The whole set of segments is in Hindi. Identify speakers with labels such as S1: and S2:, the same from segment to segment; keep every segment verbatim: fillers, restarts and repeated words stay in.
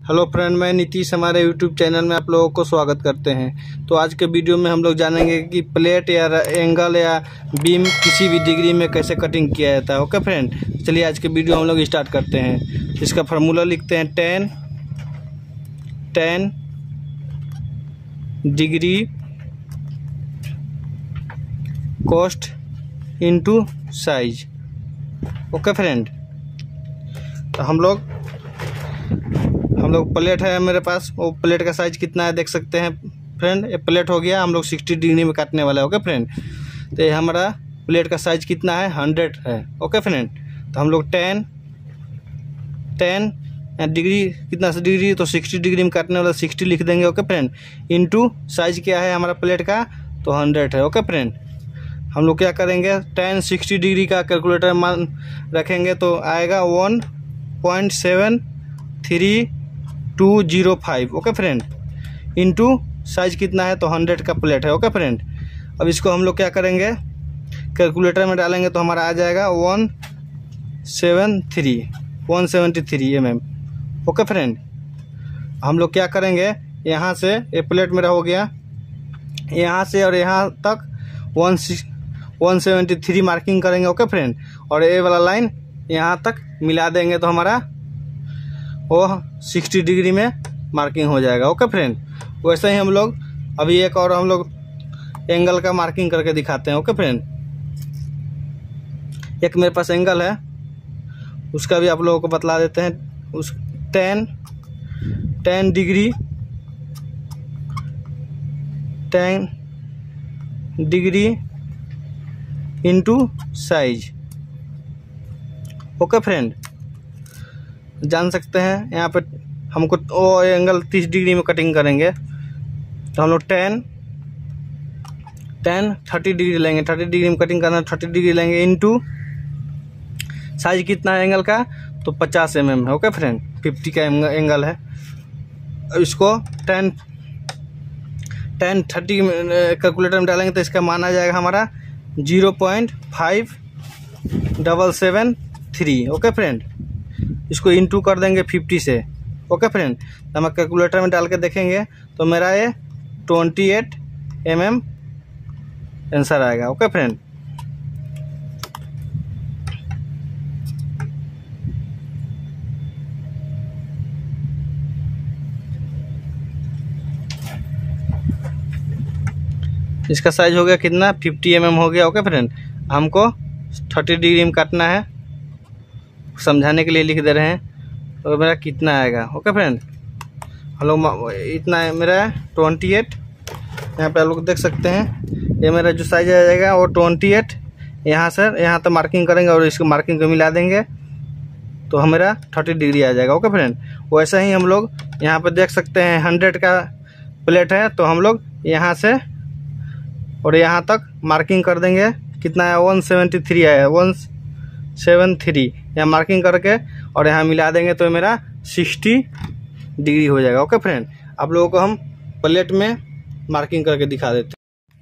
S1: हेलो फ्रेंड, मैं नीतीश हमारे यूट्यूब चैनल में आप लोगों को स्वागत करते हैं। तो आज के वीडियो में हम लोग जानेंगे कि प्लेट या एंगल या बीम किसी भी डिग्री में कैसे कटिंग किया जाता है। ओके फ्रेंड, चलिए आज के वीडियो हम लोग स्टार्ट करते हैं। इसका फार्मूला लिखते हैं ten ten degree cos into size. Okay friend, तो हम लोग हम लोग प्लेट है मेरे पास, वो प्लेट का साइज कितना है देख सकते हैं फ्रेंड। ये प्लेट हो गया, हम लोग साठ डिग्री में काटने वाला है। ओके फ्रेंड, तो ये हमारा प्लेट का साइज कितना है, हंड्रेड है। ओके फ्रेंड, तो हम लोग टेन टेन डिग्री कितना सा डिग्री, तो साठ डिग्री में काटने वाला साठ लिख देंगे। ओके फ्रेंड, इनटू साइज क्या है हमारा प्लेट का, तो हंड्रेड है। ओके फ्रेंड, हम लोग क्या करेंगे, टेन सिक्सटी डिग्री का कैलकुलेटर मान रखेंगे तो आएगा one point seven three two zero five. Okay friend, into size कितना है, तो हंड्रेड का प्लेट है। ओके फ्रेंड, अब इसको हम लोग क्या करेंगे, कैलकुलेटर में डालेंगे तो हमारा आ जाएगा one seven three one seventy three M M. Okay friend, हम लोग क्या करेंगे, यहाँ से ये प्लेट मेरा हो गया, यहाँ से और यहाँ तक one one seventy three marking करेंगे। ओके फ्रेंड, और ये वाला लाइन यहाँ तक मिला देंगे तो हमारा वो साठ डिग्री में मार्किंग हो जाएगा। ओके फ्रेंड, वैसे ही हम लोग अभी एक और हम लोग एंगल का मार्किंग करके दिखाते हैं। ओके फ्रेंड, एक मेरे पास एंगल है, उसका भी आप लोगों को बतला देते हैं। उस ten ten degree ten degree into size. Okay friend, जान सकते हैं यहाँ पे हमको वो एंगल तीस डिग्री में कटिंग करेंगे तो हम लोग टेन टेन थर्टी डिग्री लेंगे। थर्टी डिग्री में कटिंग करना, थर्टी डिग्री लेंगे इनटू साइज कितना है एंगल का, तो पचास एम एम है। ओके फ्रेंड, फिफ्टी का एंगल है। इसको टेन टेन थर्टी कैलकुलेटर में डालेंगे तो इसका मान आ जाएगा हमारा zero point five double seven three. Okay friend, इसको इनटू कर देंगे फिफ्टी से। ओके फ्रेंड, तो हम कैलकुलेटर में डाल के देखेंगे तो मेरा ये twenty eight M M answer आएगा। ओके फ्रेंड, इसका साइज हो गया कितना, फिफ्टी एम एम हो गया। ओके फ्रेंड, हमको थर्टी डिग्री में काटना है, समझाने के लिए लिख दे रहे हैं। तो मेरा कितना आएगा। ओके फ्रेंड, हम लोग इतना है मेरा ट्वेंटी एट, यहाँ पे आप लोग देख सकते हैं ये मेरा जो साइज आ जाएगा वो ट्वेंटी एट। यहाँ से यहाँ तक मार्किंग करेंगे और इसको मार्किंग को मिला देंगे तो हमारा थर्टी डिग्री आ जाएगा। ओके फ्रेंड, वैसा ही हम लोग यहाँ पे देख सकते हैं हंड्रेड का प्लेट है तो हम लोग यहाँ से और यहाँ तक मार्किंग कर देंगे। कितना है, वन सेवेंटी थ्री आया, वन सेवन थ्री यहाँ मार्किंग करके और यहाँ मिला देंगे तो मेरा सिक्सटी डिग्री हो जाएगा। ओके फ्रेंड, आप लोगों को हम प्लेट में मार्किंग करके दिखा देते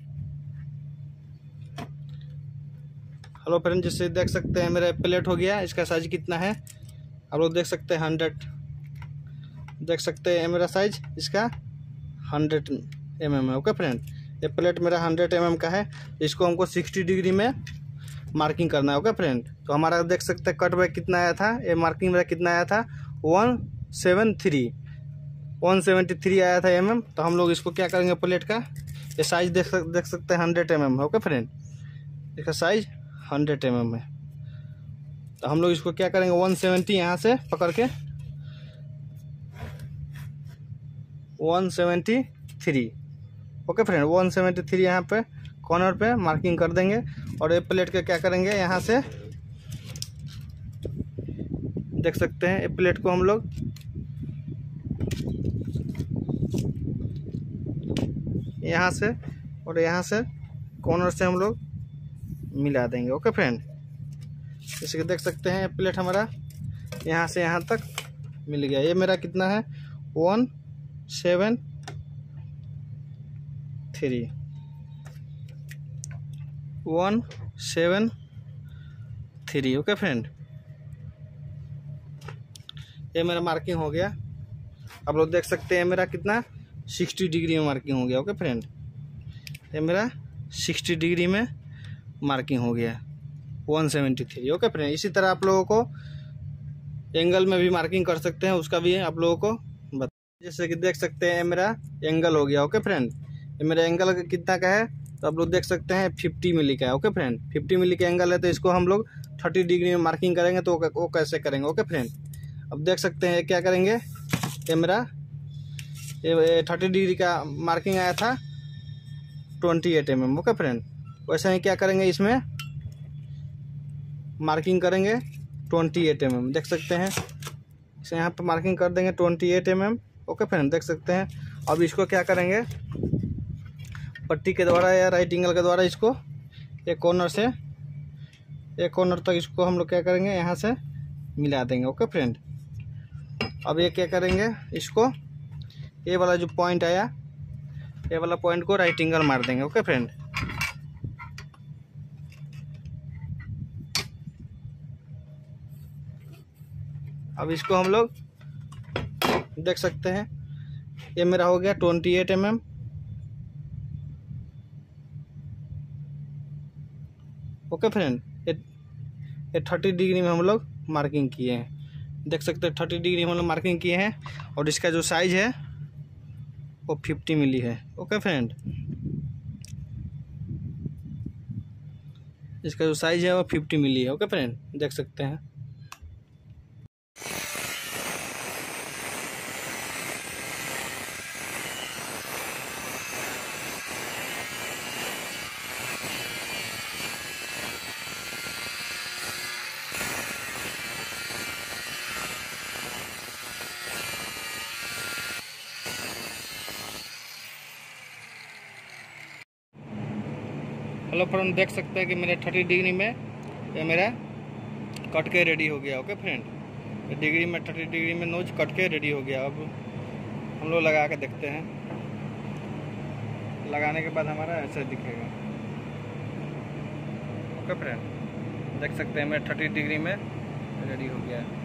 S1: हैं। हेलो फ्रेंड, जैसे देख सकते हैं मेरा प्लेट हो गया, इसका साइज कितना है आप लोग देख सकते हैं, हंड्रेड देख सकते हैं मेरा साइज इसका हंड्रेड एम एम है। ओके फ्रेंड, ये प्लेट मेरा हंड्रेड एम एम का है, इसको हमको सिक्सटी डिग्री में मार्किंग करना है। ओके फ्रेंड, तो हमारा देख सकते हैं कट बैक कितना आया था, ये मार्किंग मेरा कितना आया था, one seven three one seventy three आया था एम एम। तो हम लोग इसको क्या करेंगे, प्लेट का ये साइज देख सक देख सकते हैं हंड्रेड एम एम है। ओके फ्रेंड, इसका साइज हंड्रेड एम एम है। तो हम लोग इसको क्या करेंगे, वन सेवेंटी यहाँ से पकड़ के one seventy three. Okay friend, one seventy three यहाँ पे कॉर्नर पे मार्किंग कर देंगे और ये प्लेट के क्या करेंगे, यहाँ से देख सकते हैं ये प्लेट को हम लोग यहाँ से और यहाँ से कॉर्नर से हम लोग मिला देंगे। ओके फ्रेंड, जैसे कि देख सकते हैं प्लेट हमारा यहाँ से यहाँ तक मिल गया। ये मेरा कितना है, one seven three one seven three. Okay friend, ये मेरा मार्किंग हो गया। आप लोग देख सकते हैं मेरा कितना साठ डिग्री में मार्किंग हो गया। ओके फ्रेंड, ये मेरा साठ डिग्री में मार्किंग हो गया एक सौ तिहत्तर। ओके फ्रेंड, इसी तरह आप लोगों को एंगल में भी मार्किंग कर सकते हैं, उसका भी आप लोगों को बता। जैसे कि देख सकते हैं मेरा एंगल हो गया। ओके फ्रेंड, ये मेरा एंगल कितना का है तो आप लोग देख सकते हैं पचास मिली का है। ओके फ्रेंड, पचास मिली का एंगल है तो इसको हम लोग तीस डिग्री में मार्किंग करेंगे तो वो कैसे करेंगे। ओके फ्रेंड, अब देख सकते हैं क्या करेंगे, ये मेरा ये तीस डिग्री का मार्किंग आया था अट्ठाईस एम एम। ओके फ्रेंड, वैसे ही क्या करेंगे, इसमें मार्किंग करेंगे अट्ठाईस एम एम। देख सकते हैं इसे यहाँ पर मार्किंग कर देंगे अट्ठाईस एम एम। ओके फ्रेंड, देख सकते हैं। अब इसको क्या करेंगे, पट्टी के द्वारा या राइट एंगल के द्वारा इसको एक कॉर्नर से एक कॉर्नर तक इसको हम लोग क्या करेंगे, यहाँ से मिला देंगे। ओके फ्रेंड, अब ये क्या करेंगे, इसको ये वाला जो पॉइंट आया, ये वाला पॉइंट को राइट एंगल मार देंगे। ओके फ्रेंड, अब इसको हम लोग देख सकते हैं, ये मेरा हो गया अट्ठाईस एम एम। ओके फ्रेंड, ये ये तीस डिग्री में हम लोग मार्किंग किए हैं। देख सकते हैं तीस डिग्री हम लोग मार्किंग किए हैं और इसका जो साइज है वो पचास मिली है। ओके फ्रेंड, इसका जो साइज है वो पचास मिली है। ओके फ्रेंड, देख सकते हैं। हेलो फ्रेंड, देख सकते हैं कि मेरे तीस डिग्री में ये मेरा कट के रेडी हो गया। ओके फ्रेंड, डिग्री में तीस डिग्री में नोज कट के रेडी हो गया। अब हम लोग लगा के देखते हैं, लगाने के बाद हमारा ऐसा दिखेगा। ओके फ्रेंड, देख सकते हैं मेरा तीस डिग्री में रेडी हो गया है।